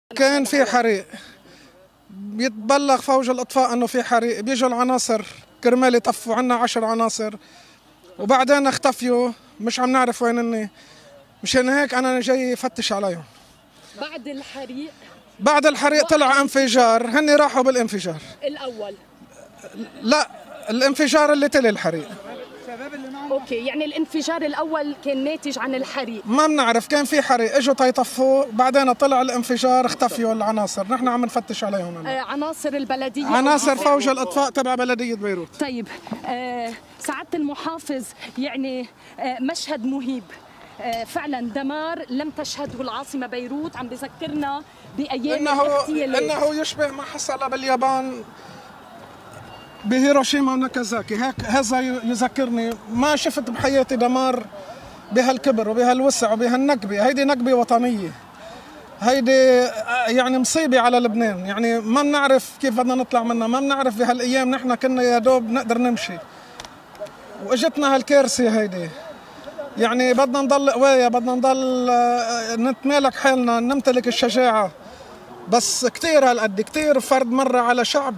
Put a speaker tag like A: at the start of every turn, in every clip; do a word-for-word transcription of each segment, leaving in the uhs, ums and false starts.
A: كان في حريق، بيتبلغ فوج الإطفاء أنه في حريق، بيجوا العناصر كرمال يطفوا عنا عشر عناصر وبعدين اختفيوا، مش عم نعرف وين هن. مشان هيك أنا جاي أفتش عليهم.
B: بعد الحريق
A: بعد الحريق طلع انفجار، هن راحوا بالانفجار
B: الأول.
A: لا، الانفجار اللي تلي الحريق.
B: اوكي، يعني الانفجار الاول كان ناتج عن الحريق.
A: ما بنعرف، كان في حريق، اجوا تيطفوا بعدين طلع الانفجار، اختفيوا العناصر، نحن عم نفتش عليهم.
B: آه عناصر البلديه،
A: عناصر فوج الاطفاء تبع بلديه بيروت.
B: طيب آه سعاده المحافظ، يعني آه مشهد مهيب، آه فعلا دمار لم تشهده العاصمه بيروت، عم بذكرنا بايام الاغتيالات.
A: انه يشبه ما حصل باليابان بهيروشيما وناكازاكي. هيك هذا يذكرني، ما شفت بحياتي دمار بهالكبر وبهالوسع وبهالنكبه. هيدي نكبه وطنيه، هيدي يعني مصيبه على لبنان. يعني ما بنعرف كيف بدنا نطلع منها، ما بنعرف. بهالايام نحن كنا يا دوب نقدر نمشي واجتنا هالكارثه هيدي. يعني بدنا نضل قوايا، بدنا نضل نتمالك حالنا، نمتلك الشجاعه. بس كثير هالقد كثير فرد مره على شعب.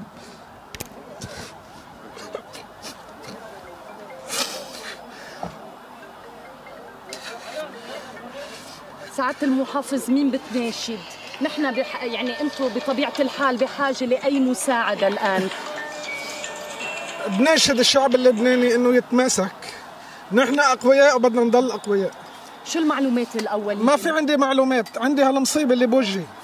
B: سعادة المحافظ، مين بتناشد؟ نحن بح... يعني انتم بطبيعة الحال بحاجة لأي مساعدة الآن.
A: بناشد الشعب اللبناني انه يتماسك. نحن اقوياء وبدنا نضل اقوياء.
B: شو المعلومات الأولية؟
A: ما في عندي معلومات، عندي هالمصيبة اللي بوجهي.